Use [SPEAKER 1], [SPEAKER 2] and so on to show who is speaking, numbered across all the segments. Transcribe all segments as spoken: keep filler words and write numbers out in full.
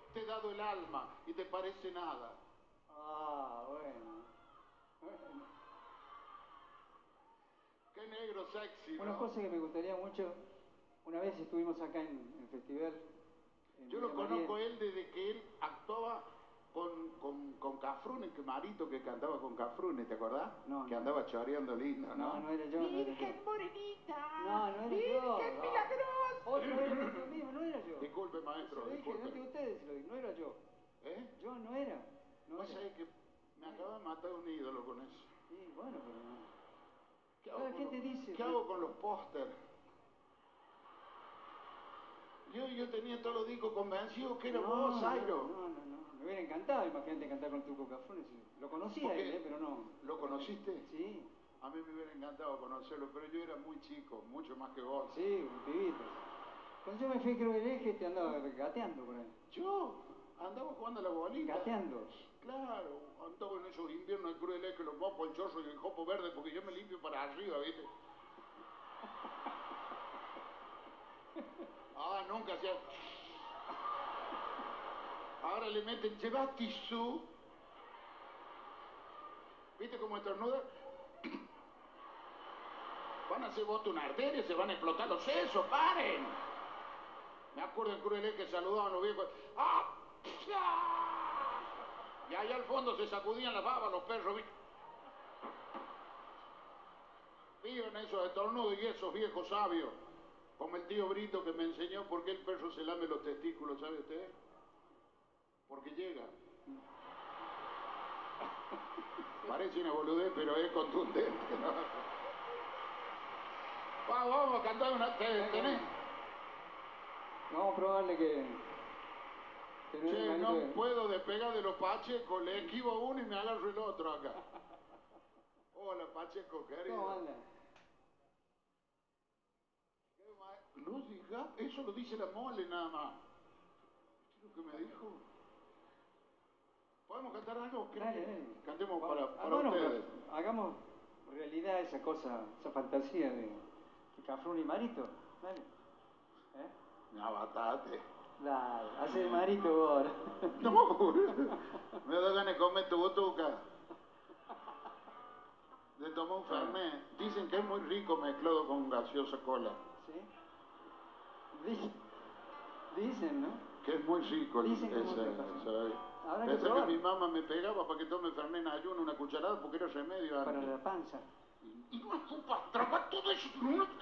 [SPEAKER 1] te he dado el alma y te parece nada.
[SPEAKER 2] Ah, bueno. bueno.
[SPEAKER 1] Qué negro sexy, ¿no?
[SPEAKER 2] Una cosa que me gustaría mucho, una vez estuvimos acá en el festival. En
[SPEAKER 1] Yo lo
[SPEAKER 2] Villa
[SPEAKER 1] conozco
[SPEAKER 2] María.
[SPEAKER 1] él desde que él actuaba con, con, con Cafrune, que Marito que cantaba con Cafrune, ¿te acordás?
[SPEAKER 2] No,
[SPEAKER 1] que
[SPEAKER 2] no.
[SPEAKER 1] andaba choreando lindo, ¿no?
[SPEAKER 2] No, no era yo, no era yo.
[SPEAKER 1] Virgen morenita.
[SPEAKER 2] No, no era
[SPEAKER 1] Virgen
[SPEAKER 2] yo.
[SPEAKER 1] milagrosa.
[SPEAKER 2] Otra vez lo mismo, no era yo.
[SPEAKER 1] Disculpe, maestro,
[SPEAKER 2] Se lo dije
[SPEAKER 1] disculpe.
[SPEAKER 2] delante de ustedes, se lo dije, no era yo.
[SPEAKER 1] ¿Eh?
[SPEAKER 2] Yo no era. No
[SPEAKER 1] Vos
[SPEAKER 2] era.
[SPEAKER 1] sabés que me acaba de matar un ídolo con eso.
[SPEAKER 2] Sí, bueno, pero no.
[SPEAKER 1] ¿Qué hago,
[SPEAKER 2] Ahora,
[SPEAKER 1] con,
[SPEAKER 2] ¿qué
[SPEAKER 1] los,
[SPEAKER 2] te dice?
[SPEAKER 1] ¿qué hago con los póster? Yo, yo tenía todos los discos convencidos que era
[SPEAKER 2] no,
[SPEAKER 1] vos, Zairo.
[SPEAKER 2] No, no, no, no. Me hubiera encantado, imagínate cantar con Tuco Cafrune. Lo conocía él, ¿eh? Pero no.
[SPEAKER 1] ¿Lo conociste?
[SPEAKER 2] Sí.
[SPEAKER 1] A mí me hubiera encantado conocerlo, pero yo era muy chico, mucho más que vos.
[SPEAKER 2] Sí, un pibito. Cuando yo me fui, creo que el eje te andaba gateando por ahí.
[SPEAKER 1] ¿Yo? Andaba jugando a la bolita.
[SPEAKER 2] Gateando.
[SPEAKER 1] Claro, andaba en esos inviernos de crueles que los mopos, el chorro y el jopo verde, porque yo me limpio para arriba, ¿viste? Ah, nunca se... Ahora le meten, ¿llevas tisú? ¿Viste cómo estornuda? Van a hacer voto una arteria, se van a explotar los sesos, ¡paren! Me acuerdo en Crueles que saludaban los viejos. ¡Ah! Y allá al fondo se sacudían las babas los perros, ¿viste? Vivan esos estornudos y esos viejos sabios, como el tío Brito que me enseñó por qué el perro se lame los testículos, ¿sabe usted? Porque llega. Parece una boludez, pero es contundente, ¿no? Vamos, vamos a cantar una... ¿Tenés?
[SPEAKER 2] Vamos a probarle que... que no
[SPEAKER 1] che,
[SPEAKER 2] es
[SPEAKER 1] no
[SPEAKER 2] de...
[SPEAKER 1] puedo despegar de los Pachecos, le esquivo uno y me agarro el otro acá. Hola, Pacheco, querido.
[SPEAKER 2] ¿Cómo anda?
[SPEAKER 1] No diga, eso lo dice la mole nada más. ¿Viste lo que me dijo? ¿Podemos cantar algo?
[SPEAKER 2] Dale, dale.
[SPEAKER 1] Cantemos
[SPEAKER 2] Va,
[SPEAKER 1] para,
[SPEAKER 2] ah,
[SPEAKER 1] para
[SPEAKER 2] bueno,
[SPEAKER 1] ustedes.
[SPEAKER 2] Hagamos realidad esa cosa, esa fantasía de, de Cafrune y Marito. Dale. ¿Eh?
[SPEAKER 1] No, batate.
[SPEAKER 2] Dale, hace Marito ahora.
[SPEAKER 1] No, me da ganas de comer tu butuca. De tomar un fernet. Dicen que es muy rico mezclado con gaseosa cola.
[SPEAKER 2] ¿Sí? Dicen, dicen, ¿no?
[SPEAKER 1] Que es muy rico.
[SPEAKER 2] Dicen que es
[SPEAKER 1] ese,
[SPEAKER 2] muy rico.
[SPEAKER 1] ese.
[SPEAKER 2] Habrá que
[SPEAKER 1] Pensé que
[SPEAKER 2] probarlo.
[SPEAKER 1] mi mamá me pegaba para que tome fernet en ayuno una cucharada porque era remedio antes.
[SPEAKER 2] Para la panza.
[SPEAKER 1] Y, y no ocupa, traga todo eso.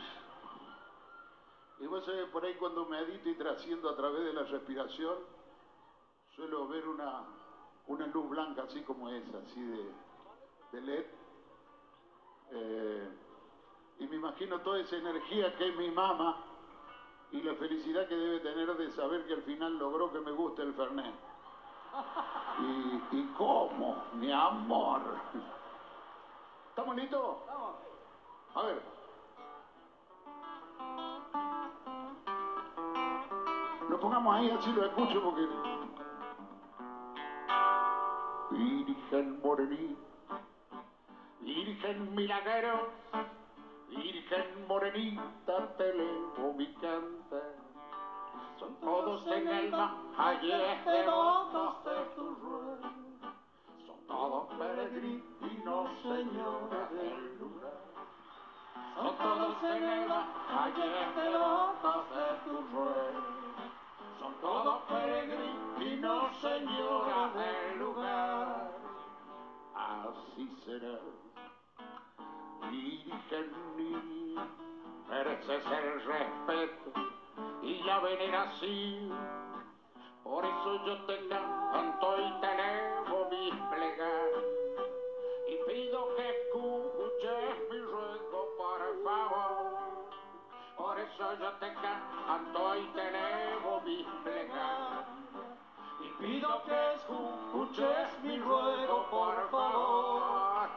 [SPEAKER 1] Y vos sabés, por ahí cuando medito y trasciendo a través de la respiración, suelo ver una, una luz blanca así como esa, así de, de L E D. Eh, y me imagino toda esa energía que es mi mamá y la felicidad que debe tener de saber que al final logró que me guste el Fernet. ¿Y, y cómo? Mi amor. ¿Estamos listos?
[SPEAKER 2] Vamos.
[SPEAKER 1] A ver. Lo pongamos ahí, así lo escucho porque... Virgen morenita, Virgen milagro, Virgen morenita, te elevo mi canto. Son todos en el Mayes devotos de tu ruego. Son todos peregrinos, señora del lugar. Son todos en el Mayes devotos de tu ruego. Son todos peregrinos, señora del lugar. Así será, Virgen niña, mereces el respeto y la veneración. Por eso yo te canto y te elevo mis plegarias y pido que escuches mi ruego, por favor. Por eso yo te canto y te elevo mis plegarias y pido que escuches mi ruego, por favor.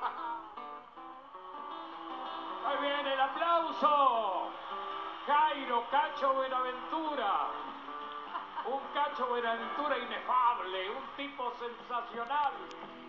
[SPEAKER 3] Ahí viene el aplauso. Jairo Cacho Buenaventura. Un Cacho Buenaventura inefable, un tipo sensacional.